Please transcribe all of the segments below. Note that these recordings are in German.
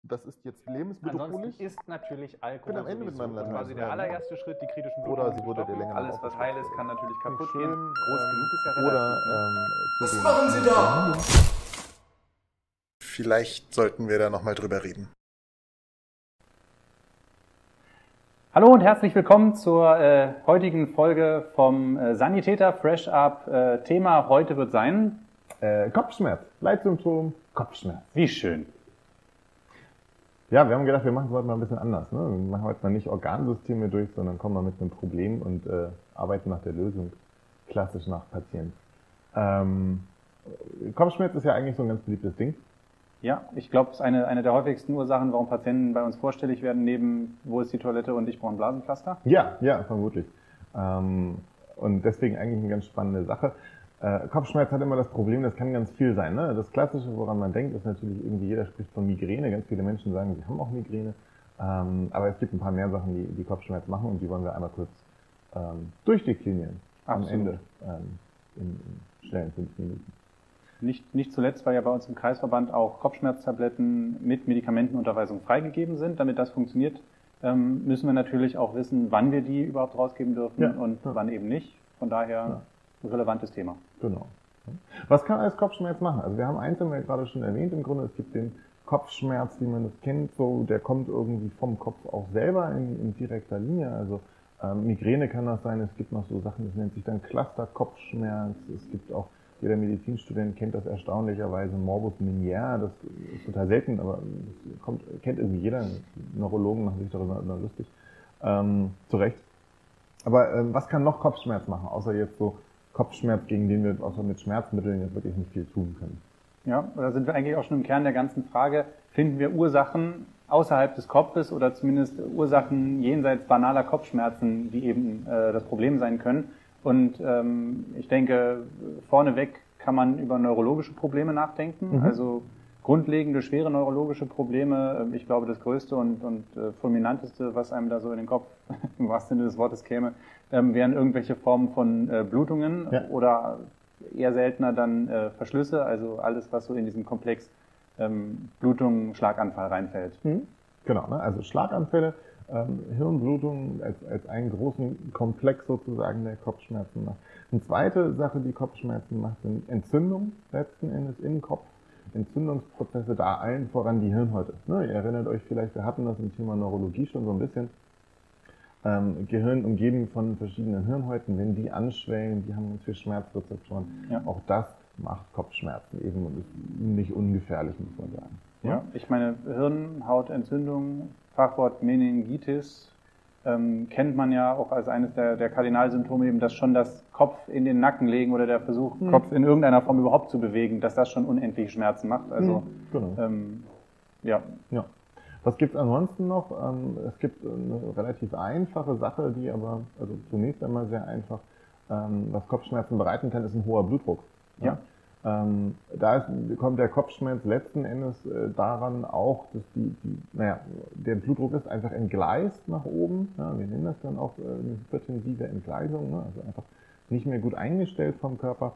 das ist jetzt lebensbedrohlich. Ansonsten ist natürlich Alkohol bin am Ende mit meinem Latein. quasi der allererste Schritt, die kritischen Oder Blutungen sie zu wurde dir stoppen. länger Alles, was heil ist, kann natürlich kaputt gehen. Groß genug ist ja Oder relativ. was machen Sie da? Vielleicht sollten wir da nochmal drüber reden. Hallo und herzlich willkommen zur heutigen Folge vom Sanitäter Fresh Up. Thema heute wird sein Kopfschmerz, Leitsymptom, Kopfschmerz. Wie schön. Ja, wir haben gedacht, wir machen es heute mal ein bisschen anders. Ne? Wir machen heute mal nicht Organsysteme durch, sondern kommen mal mit einem Problem und arbeiten nach der Lösung, klassisch nach Patient. Kopfschmerz ist ja eigentlich so ein ganz beliebtes Ding. Ja, ich glaube, es ist eine der häufigsten Ursachen, warum Patienten bei uns vorstellig werden, neben wo ist die Toilette und ich brauche ein Blasenpflaster. Ja, vermutlich. Und deswegen eigentlich eine ganz spannende Sache. Kopfschmerz hat immer das Problem, das kann ganz viel sein. Ne? Das Klassische, woran man denkt, ist natürlich irgendwie, jeder spricht von Migräne. Ganz viele Menschen sagen, sie haben auch Migräne. Aber es gibt ein paar mehr Sachen, die Kopfschmerz machen und die wollen wir einmal kurz durchdeklinieren. Absolut. Am Ende in schnellen 5 Minuten. Nicht zuletzt, weil ja bei uns im Kreisverband auch Kopfschmerztabletten mit Medikamentenunterweisung freigegeben sind. Damit das funktioniert, müssen wir natürlich auch wissen, wann wir die überhaupt rausgeben dürfen und wann eben nicht. Von daher ein relevantes Thema. Genau. Was kann alles Kopfschmerz machen? Also wir haben eins haben wir gerade schon erwähnt, im Grunde, es gibt den Kopfschmerz, wie man das kennt, so, der kommt irgendwie vom Kopf auch selber in direkter Linie. Also Migräne kann das sein, es gibt noch so Sachen, das nennt sich dann Cluster-Kopfschmerz, es gibt auch, jeder Medizinstudent kennt das erstaunlicherweise, Morbus Meniere, das ist total selten, aber das kennt irgendwie jeder, Neurologen machen sich darüber immer lustig, zu Recht. Aber was kann noch Kopfschmerz machen, außer jetzt so Kopfschmerz, gegen den wir außer mit Schmerzmitteln jetzt wirklich nicht viel tun können? Ja, da sind wir eigentlich auch schon im Kern der ganzen Frage, finden wir Ursachen außerhalb des Kopfes oder zumindest Ursachen jenseits banaler Kopfschmerzen, die eben das Problem sein können. Und ich denke, vorneweg kann man über neurologische Probleme nachdenken, also grundlegende, schwere neurologische Probleme. Ich glaube, das größte und fulminanteste, was einem da so in den Kopf, im wahrsten Sinne des Wortes käme, wären irgendwelche Formen von Blutungen oder eher seltener dann Verschlüsse, also alles, was so in diesem Komplex Blutung, Schlaganfall reinfällt. Genau, ne? Also Schlaganfälle, Hirnblutung als einen großen Komplex sozusagen, der Kopfschmerzen macht. Eine zweite Sache, die Kopfschmerzen macht, sind Entzündungen letzten Endes im Kopf. Entzündungsprozesse, da allen voran die Hirnhäute. Ne? Ihr erinnert euch vielleicht, wir hatten das im Thema Neurologie schon so ein bisschen. Gehirn umgeben von verschiedenen Hirnhäuten, wenn die anschwellen, die haben ganz viel Schmerzrezeptoren. Ja. Auch das macht Kopfschmerzen eben und ist nicht ungefährlich, muss man sagen. Ja, ich meine, Hirnhautentzündung, Fachwort Meningitis, kennt man ja auch als eines der Kardinalsymptome eben, dass schon das Kopf in den Nacken legen oder der Versuch, Kopf in irgendeiner Form überhaupt zu bewegen, dass das schon unendliche Schmerzen macht. Also, ja. Was gibt's ansonsten noch? Es gibt eine relativ einfache Sache, die aber, also zunächst einmal sehr einfach, was Kopfschmerzen bereiten kann, ist ein hoher Blutdruck. Ja. Kommt der Kopfschmerz letzten Endes daran auch, dass der Blutdruck ist einfach entgleist nach oben. Ja, wir nennen das dann auch eine hypertensive Entgleisung, ne? Also einfach nicht mehr gut eingestellt vom Körper.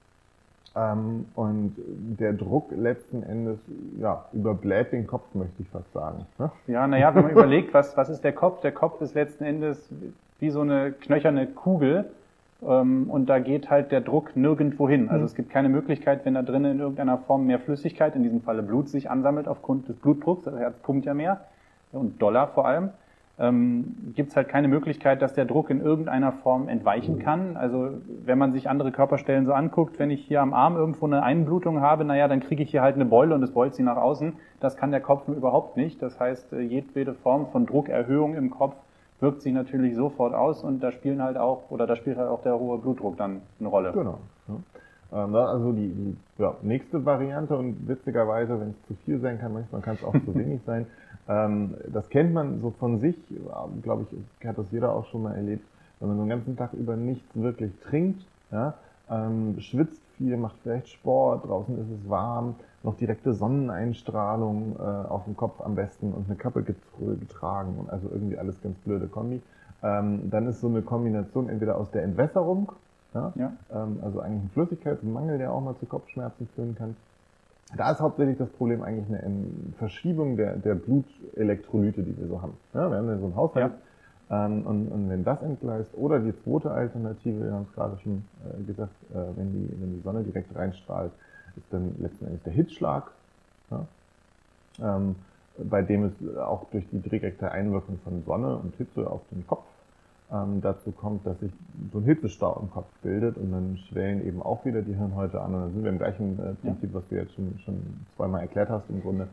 Und der Druck letzten Endes überbläht den Kopf, möchte ich fast sagen. Ne? Ja, naja, wenn man überlegt, was ist der Kopf? Der Kopf ist letzten Endes wie so eine knöcherne Kugel. Und da geht halt der Druck nirgendwo hin. Also es gibt keine Möglichkeit, wenn da drinnen in irgendeiner Form mehr Flüssigkeit, in diesem Falle Blut, sich ansammelt aufgrund des Blutdrucks, das Herz pumpt ja mehr und doller vor allem, gibt es halt keine Möglichkeit, dass der Druck in irgendeiner Form entweichen kann. Also wenn man sich andere Körperstellen so anguckt, wenn ich hier am Arm irgendwo eine Einblutung habe, naja, dann kriege ich hier halt eine Beule und es beult sie nach außen. Das kann der Kopf überhaupt nicht. Das heißt, jedwede Form von Druckerhöhung im Kopf wirkt sich natürlich sofort aus und da spielt halt auch der hohe Blutdruck dann eine Rolle. Genau. Also die nächste Variante, und witzigerweise, wenn es zu viel sein kann, manchmal kann es auch zu wenig sein. Das kennt man so von sich, glaube ich, hat das jeder auch schon mal erlebt, wenn man so den ganzen Tag über nichts wirklich trinkt, schwitzt viel, macht vielleicht Sport, draußen ist es warm, noch direkte Sonneneinstrahlung auf dem Kopf am besten und eine Kappe getragen und also irgendwie alles ganz blöde Kombi. Dann ist so eine Kombination entweder aus der Entwässerung, also eigentlich ein Flüssigkeitsmangel, der auch mal zu Kopfschmerzen führen kann, Da ist hauptsächlich das Problem eigentlich eine Verschiebung der Blutelektrolyte, die wir so haben. Ja, wir haben ja so einen Haushalt. Ja. Und wenn das entgleist, oder die zweite Alternative, wir haben es gerade schon gesagt, wenn die Sonne direkt reinstrahlt, ist dann letzten Endes der Hitzschlag, ja, bei dem es auch durch die direkte Einwirkung von Sonne und Hitze auf den Kopf dazu kommt, dass sich so ein Hitzestau im Kopf bildet und dann schwellen eben auch wieder die Hirnhäute an und dann sind wir im gleichen Prinzip, was du jetzt schon zweimal erklärt hast, im Grunde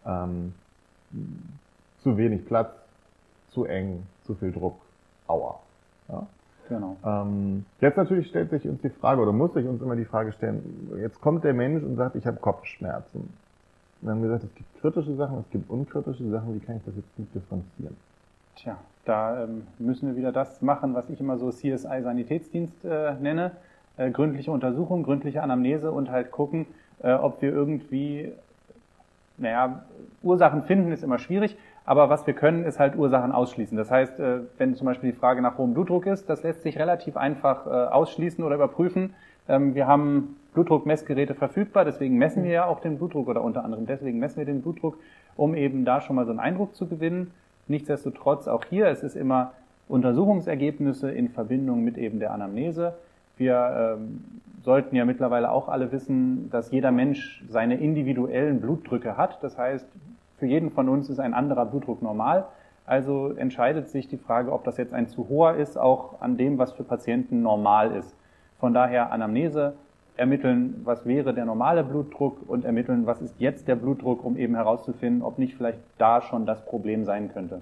zu wenig Platz, zu eng, zu viel Druck, aua. Ja? Genau. Jetzt natürlich stellt sich uns die Frage, oder muss sich uns immer die Frage stellen, jetzt kommt der Mensch und sagt, ich habe Kopfschmerzen. Wir haben gesagt, es gibt kritische Sachen, es gibt unkritische Sachen, wie kann ich das jetzt gut differenzieren? Tja, da müssen wir wieder das machen, was ich immer so CSI-Sanitätsdienst nenne. Gründliche Untersuchung, gründliche Anamnese und halt gucken, ob wir irgendwie, Ursachen finden ist immer schwierig, aber was wir können, ist halt Ursachen ausschließen. Das heißt, wenn zum Beispiel die Frage nach hohem Blutdruck ist, das lässt sich relativ einfach ausschließen oder überprüfen. Wir haben Blutdruckmessgeräte verfügbar, deswegen messen wir ja auch den Blutdruck oder unter anderem deswegen messen wir den Blutdruck, um eben da schon mal so einen Eindruck zu gewinnen. Nichtsdestotrotz auch hier, es ist immer Untersuchungsergebnisse in Verbindung mit eben der Anamnese. Wir sollten ja mittlerweile auch alle wissen, dass jeder Mensch seine individuellen Blutdrücke hat. Das heißt, für jeden von uns ist ein anderer Blutdruck normal. Also entscheidet sich die Frage, ob das jetzt ein zu hoher ist, auch an dem, was für Patienten normal ist. Von daher Anamnese, ermitteln, was wäre der normale Blutdruck und ermitteln, was ist jetzt der Blutdruck, um eben herauszufinden, ob nicht vielleicht da schon das Problem sein könnte.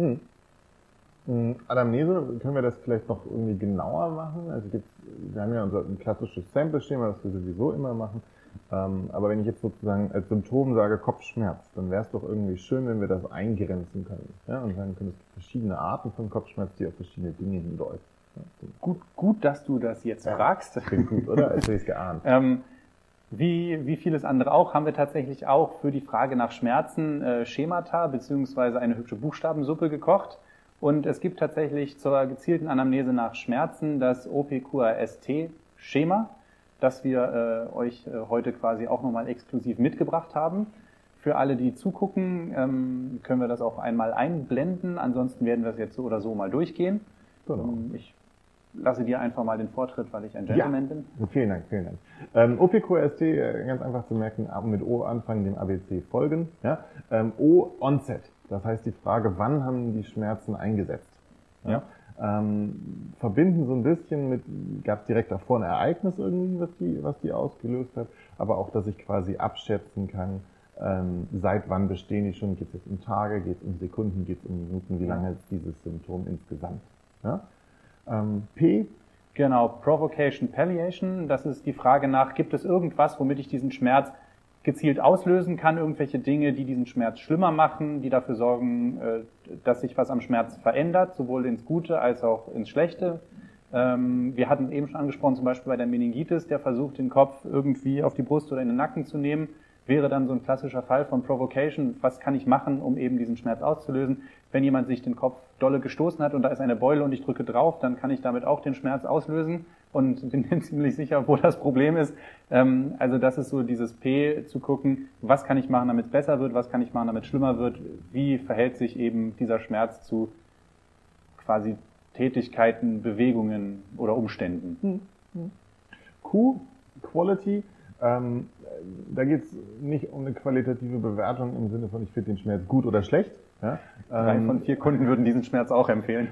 Anamnese, können wir das vielleicht noch irgendwie genauer machen? Also wir haben ja unser klassisches Sample-Schema, das wir sowieso immer machen. Aber wenn ich jetzt sozusagen als Symptom sage Kopfschmerz, dann wäre es doch irgendwie schön, wenn wir das eingrenzen können. Ja? Und sagen können, es gibt verschiedene Arten von Kopfschmerz, die auf verschiedene Dinge hindeuten. Ja, gut, dass du das jetzt fragst. Klingt gut, oder? Als hätte ich es geahnt. Wie vieles andere auch, haben wir tatsächlich auch für die Frage nach Schmerzen Schemata beziehungsweise eine hübsche Buchstabensuppe gekocht. Und es gibt tatsächlich zur gezielten Anamnese nach Schmerzen das OPQRST-Schema, das wir euch heute quasi auch nochmal exklusiv mitgebracht haben. Für alle, die zugucken, können wir das auch einmal einblenden. Ansonsten werden wir es jetzt so oder so mal durchgehen. Genau. Ich lasse dir einfach mal den Vortritt, weil ich ein Gentleman bin. Vielen Dank, vielen Dank. OPQRST, ganz einfach zu merken, mit O anfangen, dem ABC folgen. Ja? O, Onset. Das heißt die Frage, wann haben die Schmerzen eingesetzt? Ja? Verbinden so ein bisschen mit, gab es direkt davor ein Ereignis irgendwie, was die ausgelöst hat, aber auch, dass ich quasi abschätzen kann, seit wann bestehen die schon, geht es jetzt um Tage, geht es um Sekunden, geht es um Minuten, wie lange ist dieses Symptom insgesamt? Ja? P. Genau, Provocation, Palliation, das ist die Frage nach, gibt es irgendwas, womit ich diesen Schmerz gezielt auslösen kann, irgendwelche Dinge, die diesen Schmerz schlimmer machen, die dafür sorgen, dass sich was am Schmerz verändert, sowohl ins Gute als auch ins Schlechte. Wir hatten es eben schon angesprochen, zum Beispiel bei der Meningitis, der versucht, den Kopf irgendwie auf die Brust oder in den Nacken zu nehmen, wäre dann so ein klassischer Fall von Provocation. Was kann ich machen, um eben diesen Schmerz auszulösen? Wenn jemand sich den Kopf dolle gestoßen hat und da ist eine Beule und ich drücke drauf, dann kann ich damit auch den Schmerz auslösen und bin mir ziemlich sicher, wo das Problem ist. Also das ist so dieses P, zu gucken, was kann ich machen, damit es besser wird, was kann ich machen, damit es schlimmer wird, wie verhält sich eben dieser Schmerz zu quasi Tätigkeiten, Bewegungen oder Umständen. Q, Quality. Da geht es nicht um eine qualitative Bewertung im Sinne von, ich finde den Schmerz gut oder schlecht. Ja? 3 von 4 Kunden würden diesen Schmerz auch empfehlen.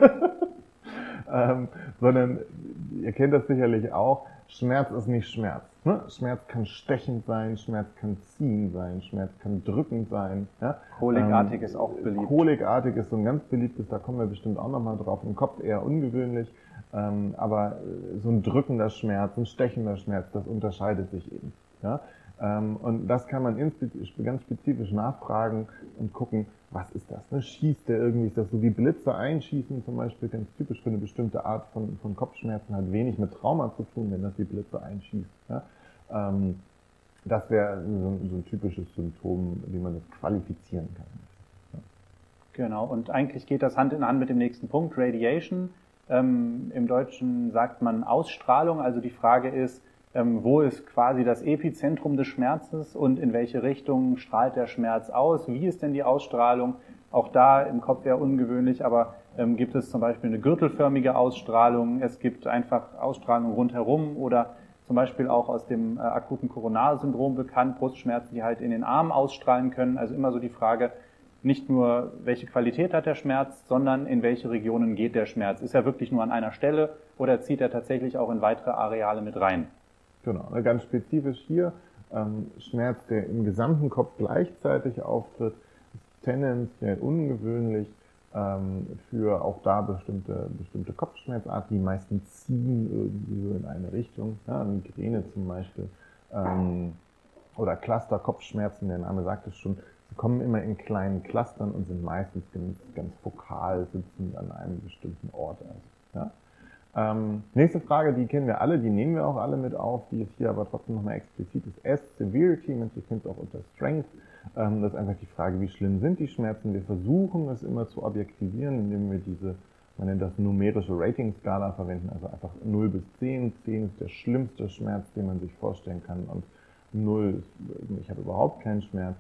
Sondern, ihr kennt das sicherlich auch, Schmerz ist nicht Schmerz. Ne? Schmerz kann stechend sein, Schmerz kann ziehen sein, Schmerz kann drückend sein. Ja? Kolikartig ist auch beliebt. Kolikartig ist so ein ganz beliebtes, da kommen wir bestimmt auch nochmal drauf. Im Kopf eher ungewöhnlich, aber so ein drückender Schmerz, ein stechender Schmerz, das unterscheidet sich eben. Ja? Und das kann man ganz spezifisch nachfragen und gucken, was ist das? Ne? Schießt der irgendwie, ist das so wie Blitze einschießen zum Beispiel, ganz typisch für eine bestimmte Art von Kopfschmerzen, hat wenig mit Trauma zu tun, wenn das wie Blitze einschießt. Ja? Das wäre so ein typisches Symptom, wie man das qualifizieren kann. Ja. Genau, und eigentlich geht das Hand in Hand mit dem nächsten Punkt, Radiation. Im Deutschen sagt man Ausstrahlung, also die Frage ist, Wo ist quasi das Epizentrum des Schmerzes und in welche Richtung strahlt der Schmerz aus? Wie ist denn die Ausstrahlung? Auch da im Kopf eher ungewöhnlich, aber gibt es zum Beispiel eine gürtelförmige Ausstrahlung? Es gibt einfach Ausstrahlung rundherum oder zum Beispiel auch aus dem akuten Koronarsyndrom bekannt, Brustschmerzen, die halt in den Armen ausstrahlen können. Also immer so die Frage, nicht nur, welche Qualität hat der Schmerz, sondern in welche Regionen geht der Schmerz? Ist er wirklich nur an einer Stelle oder zieht er tatsächlich auch in weitere Areale mit rein? Genau, ganz spezifisch hier, Schmerz, der im gesamten Kopf gleichzeitig auftritt, ist tendenziell ungewöhnlich für auch da bestimmte Kopfschmerzarten, die meistens ziehen irgendwie so in eine Richtung, ja, Migräne zum Beispiel, oder Cluster-Kopfschmerzen, der Name sagt es schon, sie kommen immer in kleinen Clustern und sind meistens ganz fokal, sitzen an einem bestimmten Ort. Also, ja. Nächste Frage, die kennen wir alle, die nehmen wir auch alle mit auf, die ist hier aber trotzdem nochmal explizit, ist S, Severity, manche kennen es auch unter Strength. Das ist einfach die Frage, wie schlimm sind die Schmerzen. Wir versuchen es immer zu objektivieren, indem wir diese, man nennt das numerische Rating-Skala verwenden, also einfach 0 bis 10. 10 ist der schlimmste Schmerz, den man sich vorstellen kann und 0 ist, ich habe überhaupt keinen Schmerz.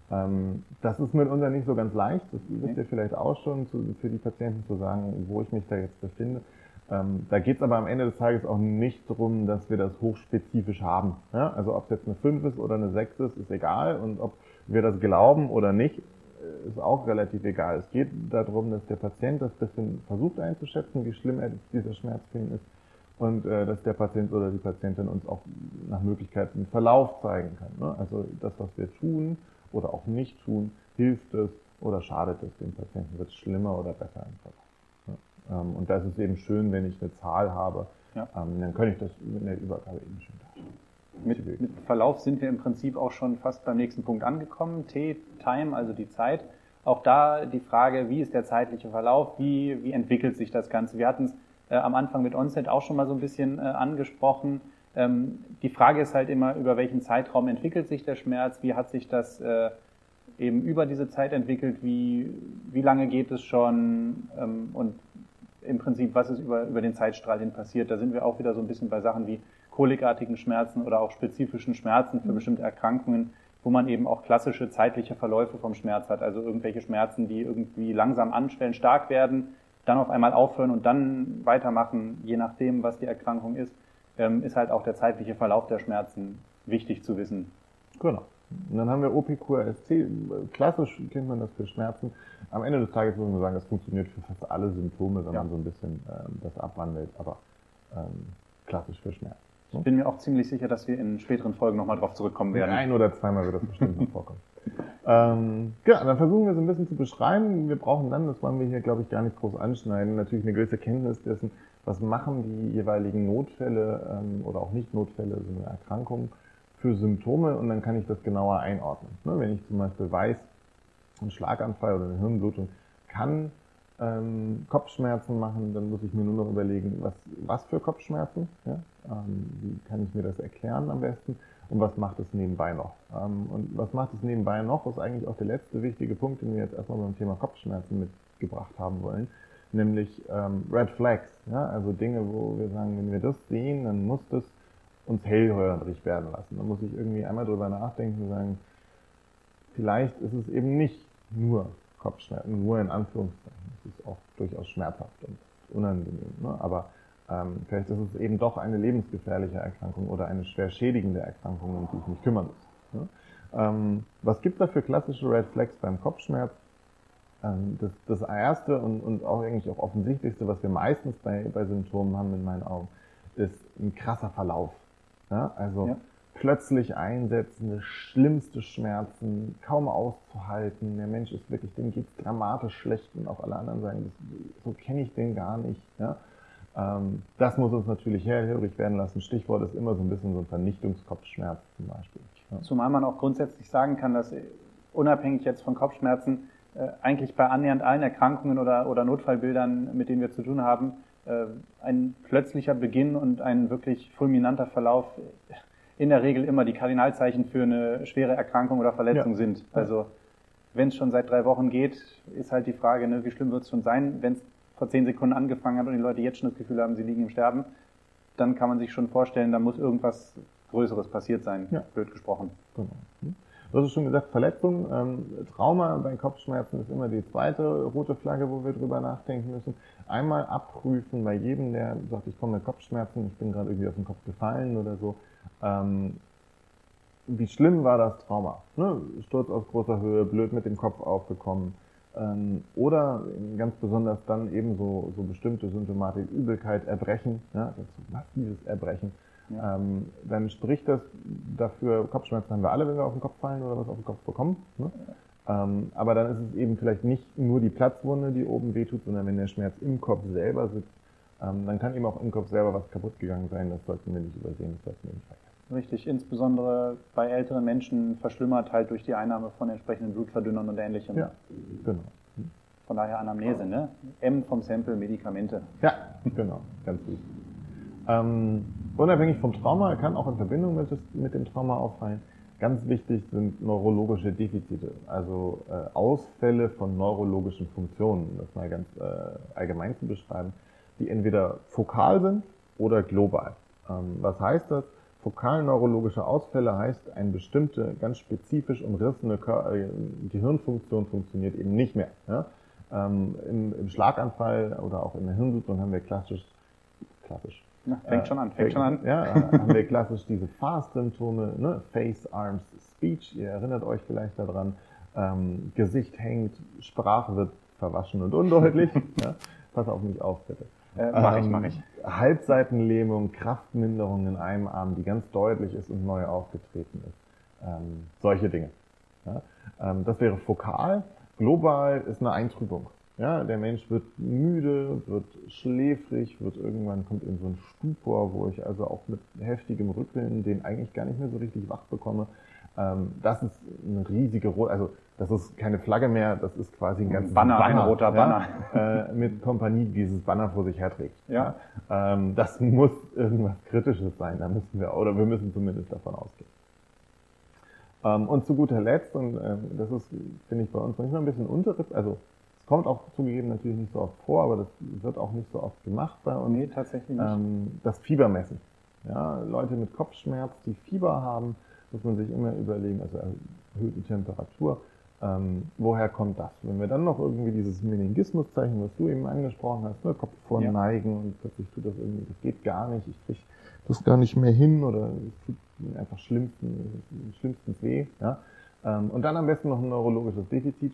Das ist mitunter nicht so ganz leicht, das wisst ihr vielleicht auch schon, für die Patienten zu sagen, wo ich mich da jetzt befinde. Da geht es aber am Ende des Tages auch nicht darum, dass wir das hochspezifisch haben. Ja? Also ob es jetzt eine 5 ist oder eine 6 ist egal und ob wir das glauben oder nicht, ist auch relativ egal. Es geht darum, dass der Patient das bisschen versucht einzuschätzen, wie schlimm dieser Schmerz für ihn ist und dass der Patient oder die Patientin uns auch nach Möglichkeit einen Verlauf zeigen kann. Ne? Also das, was wir tun oder auch nicht tun, hilft es oder schadet es dem Patienten, wird es schlimmer oder besser im Verlauf. Und da ist es eben schön, wenn ich eine Zahl habe, dann kann ich das in der Übergabe eben schön darstellen. Mit Verlauf sind wir im Prinzip auch schon fast beim nächsten Punkt angekommen. Time, also die Zeit. Auch da die Frage, wie ist der zeitliche Verlauf, wie entwickelt sich das Ganze? Wir hatten es am Anfang mit Onset auch schon mal so ein bisschen angesprochen. Die Frage ist halt immer, über welchen Zeitraum entwickelt sich der Schmerz, wie hat sich das eben über diese Zeit entwickelt, wie lange geht es schon und im Prinzip, was ist über den Zeitstrahl hin passiert. Da sind wir auch wieder so ein bisschen bei Sachen wie kolikartigen Schmerzen oder auch spezifischen Schmerzen für bestimmte Erkrankungen, wo man eben auch klassische zeitliche Verläufe vom Schmerz hat. Also irgendwelche Schmerzen, die irgendwie langsam anschwellen, stark werden, dann auf einmal aufhören und dann weitermachen, je nachdem, was die Erkrankung ist halt auch der zeitliche Verlauf der Schmerzen wichtig zu wissen. Genau. Und dann haben wir OPQRST, klassisch kennt man das für Schmerzen. Am Ende des Tages muss man sagen, das funktioniert für fast alle Symptome, wenn man so ein bisschen das abwandelt, aber klassisch für Schmerzen. Ich bin mir auch ziemlich sicher, dass wir in späteren Folgen nochmal drauf zurückkommen werden. Ein- oder zweimal wird das bestimmt noch vorkommen. Dann versuchen wir so ein bisschen zu beschreiben. Wir brauchen dann, das wollen wir hier glaube ich gar nicht groß anschneiden, natürlich eine gewisse Kenntnis dessen, was machen die jeweiligen Notfälle oder auch Nicht-Notfälle, so eine Erkrankung für Symptome und dann kann ich das genauer einordnen. Ne, wenn ich zum Beispiel weiß, ein Schlaganfall oder eine Hirnblutung kann Kopfschmerzen machen, dann muss ich mir nur noch überlegen, was für Kopfschmerzen, ja? Wie kann ich mir das erklären am besten und was macht es nebenbei noch. Und was macht es nebenbei noch, ist eigentlich auch der letzte wichtige Punkt, den wir jetzt erstmal beim Thema Kopfschmerzen mitgebracht haben wollen, nämlich Red Flags, ja? Also Dinge, wo wir sagen, wenn wir das sehen, dann muss das uns hellhörig werden lassen. Dann muss ich irgendwie einmal drüber nachdenken und sagen, vielleicht ist es eben nicht nur Kopfschmerzen, nur in Anführungszeichen. Es ist auch durchaus schmerzhaft und unangenehm. Ne? Aber vielleicht ist es eben doch eine lebensgefährliche Erkrankung oder eine schwer schädigende Erkrankung, um die ich mich kümmern muss. Ne? Was gibt es da für klassische Red Flags beim Kopfschmerz? Das erste und auch eigentlich auch offensichtlichste, was wir meistens bei Symptomen haben in meinen Augen, ist ein krasser Verlauf. Ja? Also plötzlich einsetzende, schlimmste Schmerzen, kaum auszuhalten. Der Mensch ist wirklich, dem geht's dramatisch schlecht und auch alle anderen sagen, so kenne ich den gar nicht. Ja? Das muss uns natürlich hellhörig werden lassen. Stichwort ist immer so ein bisschen so ein Vernichtungskopfschmerz zum Beispiel. Ja? Zumal man auch grundsätzlich sagen kann, dass unabhängig jetzt von Kopfschmerzen eigentlich bei annähernd allen Erkrankungen oder Notfallbildern, mit denen wir zu tun haben, ein plötzlicher Beginn und ein wirklich fulminanter Verlauf in der Regel immer die Kardinalzeichen für eine schwere Erkrankung oder Verletzung sind. Also wenn es schon seit 3 Wochen geht, ist halt die Frage, ne, wie schlimm wird es schon sein, wenn es vor 10 Sekunden angefangen hat und die Leute jetzt schon das Gefühl haben, sie liegen im Sterben. dann kann man sich schon vorstellen, da muss irgendwas Größeres passiert sein, blöd gesprochen. Genau. Du hast schon gesagt, Verletzung, Trauma bei Kopfschmerzen ist immer die zweite rote Flagge, wo wir drüber nachdenken müssen. Einmal abprüfen bei jedem, der sagt, ich komme mit Kopfschmerzen, ich bin gerade irgendwie auf den Kopf gefallen oder so. Wie schlimm war das Trauma? Ne? Sturz aus großer Höhe, blöd mit dem Kopf aufgekommen. Oder ganz besonders dann eben so bestimmte Symptomatik, Übelkeit, Erbrechen, ja, das massives Erbrechen. Ja. Dann spricht das dafür, Kopfschmerzen haben wir alle, wenn wir auf den Kopf fallen oder was auf den Kopf bekommen. Ne? Aber dann ist es eben vielleicht nicht nur die Platzwunde, die oben wehtut, sondern wenn der Schmerz im Kopf selber sitzt, dann kann eben auch im Kopf selber was kaputt gegangen sein. Das sollten wir nicht übersehen, das sollten wir nicht vergessen. Richtig, insbesondere bei älteren Menschen verschlimmert halt durch die Einnahme von entsprechenden Blutverdünnern und Ähnlichem. Ja, genau. Von daher Anamnese, ne? M vom Sample, Medikamente. Ja, genau, ganz wichtig. Unabhängig vom Trauma kann auch in Verbindung mit dem Trauma auffallen. Ganz wichtig sind neurologische Defizite, also Ausfälle von neurologischen Funktionen, um das mal ganz allgemein zu beschreiben, die entweder fokal sind oder global. Was heißt das? Fokal-neurologische Ausfälle heißt, eine bestimmte, ganz spezifisch umrissene Gehirnfunktion funktioniert eben nicht mehr. Ja? Im Schlaganfall oder auch in der Hirnblutung haben wir klassisch. Na, fängt schon an. Ja, haben wir klassisch diese FAST-Symptome, ne? Face, Arms, Speech, ihr erinnert euch vielleicht daran, Gesicht hängt, Sprache wird verwaschen und undeutlich. Ja? Pass auf mich auf, bitte. Mach ich. Halbseitenlähmung, Kraftminderung in einem Arm, die ganz deutlich ist und neu aufgetreten ist. Solche Dinge. Ja? Das wäre fokal. Global ist eine Eintrübung. Ja, der Mensch wird müde, wird schläfrig, kommt in so einen Stupor, wo ich also auch mit heftigem Rütteln den eigentlich gar nicht mehr so richtig wach bekomme. Das ist eine riesige also das ist keine Flagge mehr, das ist quasi ein ganzes Banner, ein roter Banner. Ja, mit Kompanie, die dieses Banner vor sich herträgt. Ja. Das muss irgendwas Kritisches sein, wir müssen zumindest davon ausgehen. Und zu guter Letzt, und das ist, finde ich, bei uns manchmal ein bisschen also es kommt auch zugegeben natürlich nicht so oft vor, aber das wird auch nicht so oft gemacht bei uns. Nee, tatsächlich nicht. Das Fiebermessen. Ja, Leute mit Kopfschmerz, die Fieber haben, muss man sich immer überlegen, also erhöhte Temperatur, woher kommt das? Wenn wir dann noch irgendwie dieses Meningismuszeichen, was du eben angesprochen hast, ne, Kopf vorneigen und plötzlich tut das irgendwie, das geht gar nicht, ich krieg das gar nicht mehr hin oder es tut einfach schlimmstens weh. Ja? Und dann am besten noch ein neurologisches Defizit.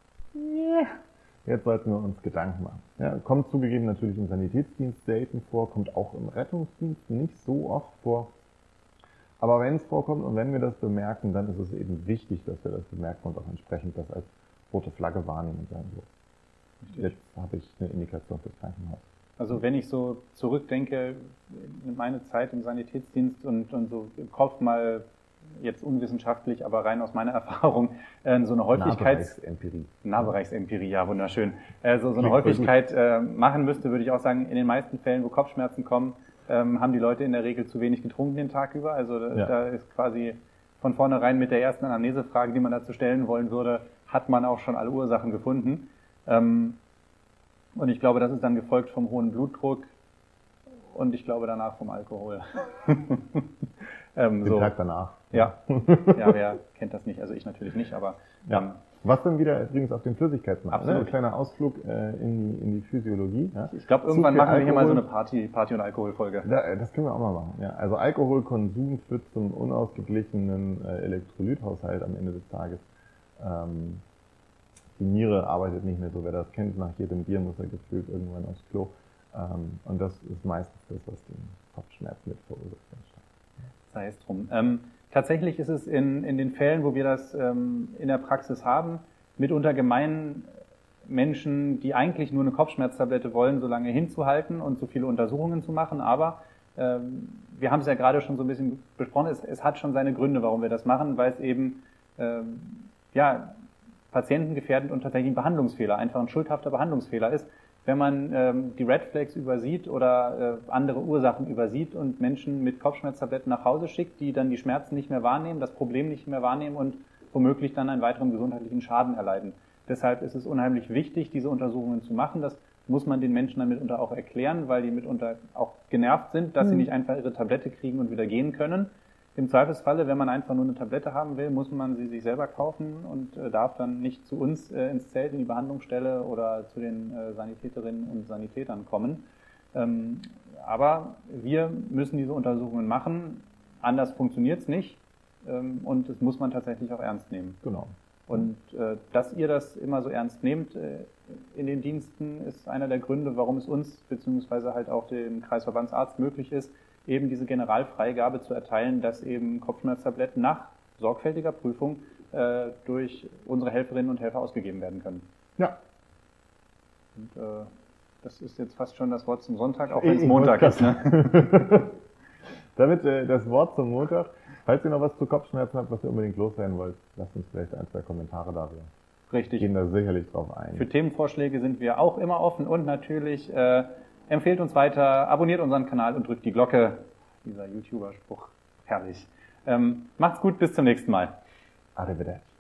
Jetzt sollten wir uns Gedanken machen. Ja, kommt zugegeben natürlich im Sanitätsdienst selten vor, kommt auch im Rettungsdienst nicht so oft vor. Aber wenn es vorkommt und wenn wir das bemerken, dann ist es eben wichtig, dass wir das bemerken und auch entsprechend das als rote Flagge wahrnehmen und sagen, so, jetzt habe ich eine Indikation fürs Krankenhaus. Also wenn ich so zurückdenke in meine Zeit im Sanitätsdienst und so im Kopf mal jetzt unwissenschaftlich, aber rein aus meiner Erfahrung, so eine Nahbereichsempirie, ja, wunderschön. So eine Häufigkeit machen müsste, würde ich auch sagen, in den meisten Fällen, wo Kopfschmerzen kommen, haben die Leute in der Regel zu wenig getrunken den Tag über. Also da ist quasi von vornherein mit der ersten Anamnesefrage, die man dazu stellen wollen würde, hat man auch schon alle Ursachen gefunden. Und ich glaube, das ist dann gefolgt vom hohen Blutdruck und ich glaube danach vom Alkohol. Den Tag danach. Ja, wer kennt das nicht? Also ich natürlich nicht, aber... Was dann wieder übrigens auf den Flüssigkeitsmarkt. Absolut. Ein kleiner Ausflug in die Physiologie. Ja. Ich glaube, irgendwann machen wir hier mal so eine Party- und Alkoholfolge. Das können wir auch mal machen. Ja. Also Alkoholkonsum führt zum unausgeglichenen Elektrolythaushalt am Ende des Tages. Die Niere arbeitet nicht mehr so, wer das kennt. Nach jedem Bier muss er gefühlt irgendwann aufs Klo. Und das ist meistens das, was den Kopfschmerz mit verursacht. Sei es drum. Tatsächlich ist es in den Fällen, wo wir das in der Praxis haben, mitunter gemein, Menschen, die eigentlich nur eine Kopfschmerztablette wollen, so lange hinzuhalten und so viele Untersuchungen zu machen. Aber wir haben es ja gerade schon so ein bisschen besprochen, es hat schon seine Gründe, warum wir das machen, weil es eben patientengefährdend und tatsächlich ein Behandlungsfehler, einfach ein schuldhafter Behandlungsfehler ist, wenn man die Red Flags übersieht oder andere Ursachen übersieht und Menschen mit Kopfschmerztabletten nach Hause schickt, die dann die Schmerzen nicht mehr wahrnehmen, das Problem nicht mehr wahrnehmen und womöglich dann einen weiteren gesundheitlichen Schaden erleiden. Deshalb ist es unheimlich wichtig, diese Untersuchungen zu machen. Das muss man den Menschen dann mitunter auch erklären, weil die mitunter auch genervt sind, dass sie nicht einfach ihre Tablette kriegen und wieder gehen können. Im Zweifelsfalle, wenn man einfach nur eine Tablette haben will, muss man sie sich selber kaufen und darf dann nicht zu uns ins Zelt, in die Behandlungsstelle oder zu den Sanitäterinnen und Sanitätern kommen. Aber wir müssen diese Untersuchungen machen. Anders funktioniert es nicht. Und das muss man tatsächlich auch ernst nehmen. Genau. Und dass ihr das immer so ernst nehmt in den Diensten, ist einer der Gründe, warum es uns beziehungsweise halt auch dem Kreisverbandsarzt möglich ist, eben diese Generalfreigabe zu erteilen, dass eben Kopfschmerztabletten nach sorgfältiger Prüfung durch unsere Helferinnen und Helfer ausgegeben werden können. Ja. Und das ist jetzt fast schon das Wort zum Sonntag, auch wenn es Montag ist. Ne? Damit das Wort zum Montag. Falls ihr noch was zu Kopfschmerzen habt, was ihr unbedingt loswerden wollt, lasst uns vielleicht 1, 2 Kommentare da. Wir Richtig. gehen da sicherlich drauf ein. Für Themenvorschläge sind wir auch immer offen und natürlich empfehlt uns weiter, abonniert unseren Kanal und drückt die Glocke. Dieser YouTuber-Spruch, herrlich. Macht's gut, bis zum nächsten Mal. Arrivederci.